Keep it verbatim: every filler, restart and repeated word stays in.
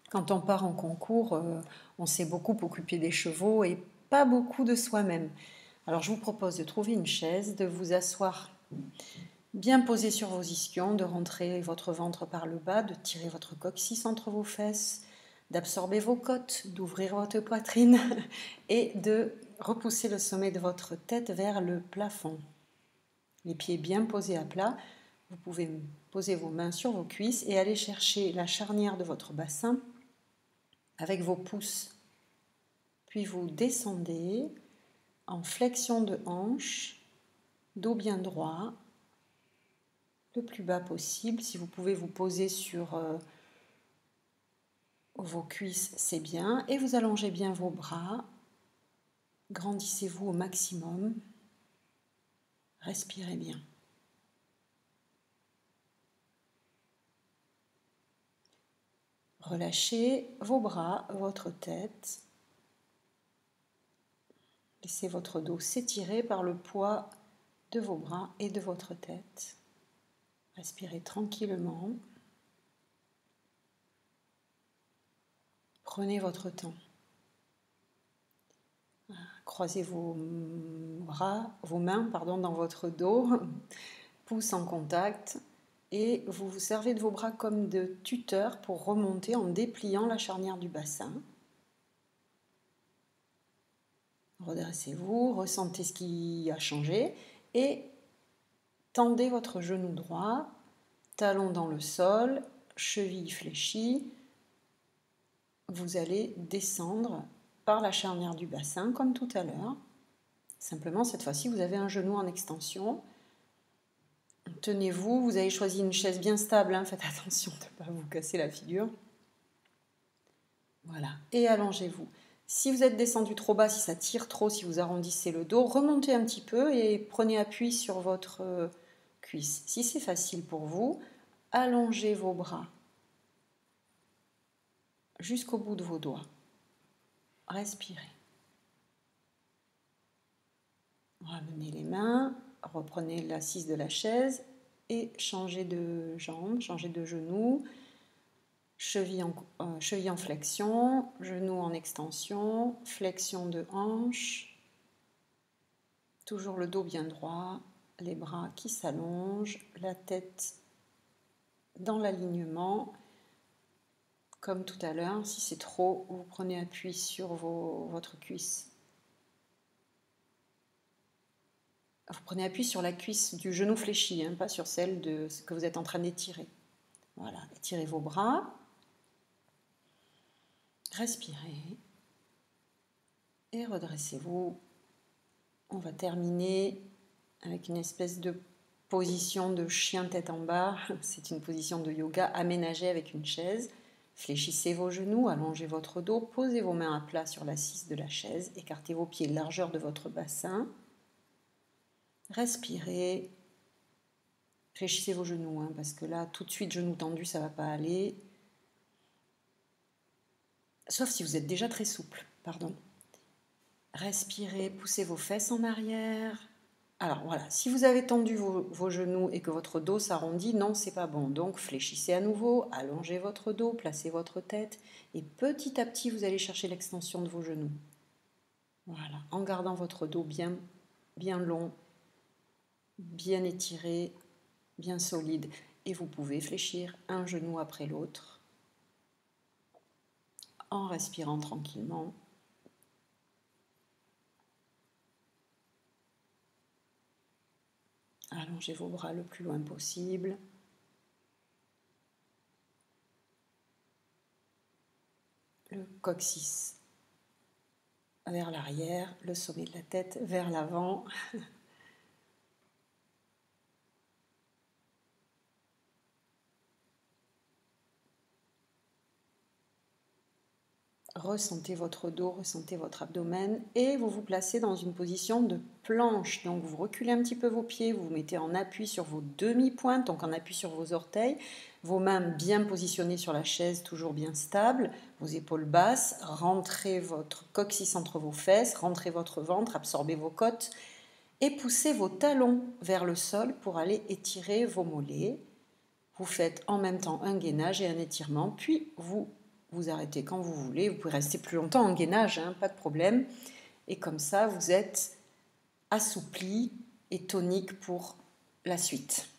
Quand on part en concours, euh, on s'est beaucoup occupé des chevaux et pas beaucoup de soi-même. Alors je vous propose de trouver une chaise, de vous asseoir bien posé sur vos ischions, de rentrer votre ventre par le bas, de tirer votre coccyx entre vos fesses, d'absorber vos côtes, d'ouvrir votre poitrine et de repousser le sommet de votre tête vers le plafond. Les pieds bien posés à plat. Vous pouvez poser vos mains sur vos cuisses et aller chercher la charnière de votre bassin avec vos pouces. Puis vous descendez en flexion de hanche, dos bien droit, le plus bas possible. Si vous pouvez vous poser sur euh, vos cuisses, c'est bien. Et vous allongez bien vos bras. Grandissez-vous au maximum. Respirez bien. Relâchez vos bras, votre tête. Laissez votre dos s'étirer par le poids de vos bras et de votre tête. Respirez tranquillement. Prenez votre temps. Croisez vos bras, vos mains pardon, dans votre dos, pouces en contact, et vous vous servez de vos bras comme de tuteurs pour remonter en dépliant la charnière du bassin. Redressez-vous, ressentez ce qui a changé et tendez votre genou droit, talon dans le sol, cheville fléchie. Vous allez descendre par la charnière du bassin comme tout à l'heure. Simplement, cette fois-ci, vous avez un genou en extension. Tenez-vous, vous avez choisi une chaise bien stable, hein, faites attention de ne pas vous casser la figure. Voilà, et allongez-vous. Si vous êtes descendu trop bas, si ça tire trop, si vous arrondissez le dos, remontez un petit peu et prenez appui sur votre euh, cuisse. Si c'est facile pour vous, allongez vos bras jusqu'au bout de vos doigts. Respirez. Ramenez les mains, reprenez l'assise de la chaise et changez de jambe, changez de genou. Cheville en, euh, cheville en flexion, genou en extension, flexion de hanche, toujours le dos bien droit, les bras qui s'allongent, la tête dans l'alignement, comme tout à l'heure. Si c'est trop, vous prenez appui sur vos, votre cuisse. Vous prenez appui sur la cuisse du genou fléchi, hein, pas sur celle de ce que vous êtes en train d'étirer. Voilà, étirez vos bras. Respirez et redressez-vous. On va terminer avec une espèce de position de chien tête en bas. C'est une position de yoga aménagée avec une chaise. Fléchissez vos genoux, allongez votre dos, posez vos mains à plat sur l'assise de la chaise, écartez vos pieds largeur de votre bassin. Respirez. Fléchissez vos genoux, hein, parce que là, tout de suite, genoux tendus, ça ne va pas aller. Sauf si vous êtes déjà très souple, pardon. Respirez, poussez vos fesses en arrière. Alors voilà, si vous avez tendu vos, vos genoux et que votre dos s'arrondit, non, c'est pas bon. Donc fléchissez à nouveau, allongez votre dos, placez votre tête et petit à petit, vous allez chercher l'extension de vos genoux. Voilà, en gardant votre dos bien, bien long, bien étiré, bien solide. Et vous pouvez fléchir un genou après l'autre en respirant tranquillement. Allongez vos bras le plus loin possible. Le coccyx vers l'arrière, le sommet de la tête vers l'avant. Ressentez votre dos, ressentez votre abdomen et vous vous placez dans une position de planche. Donc vous reculez un petit peu vos pieds, vous vous mettez en appui sur vos demi-pointes, donc en appui sur vos orteils, vos mains bien positionnées sur la chaise, toujours bien stable, vos épaules basses, rentrez votre coccyx entre vos fesses, rentrez votre ventre, absorbez vos côtes et poussez vos talons vers le sol pour aller étirer vos mollets. Vous faites en même temps un gainage et un étirement, puis vous vous arrêtez quand vous voulez. Vous pouvez rester plus longtemps en gainage, hein, pas de problème. Et comme ça, vous êtes assoupli et tonique pour la suite.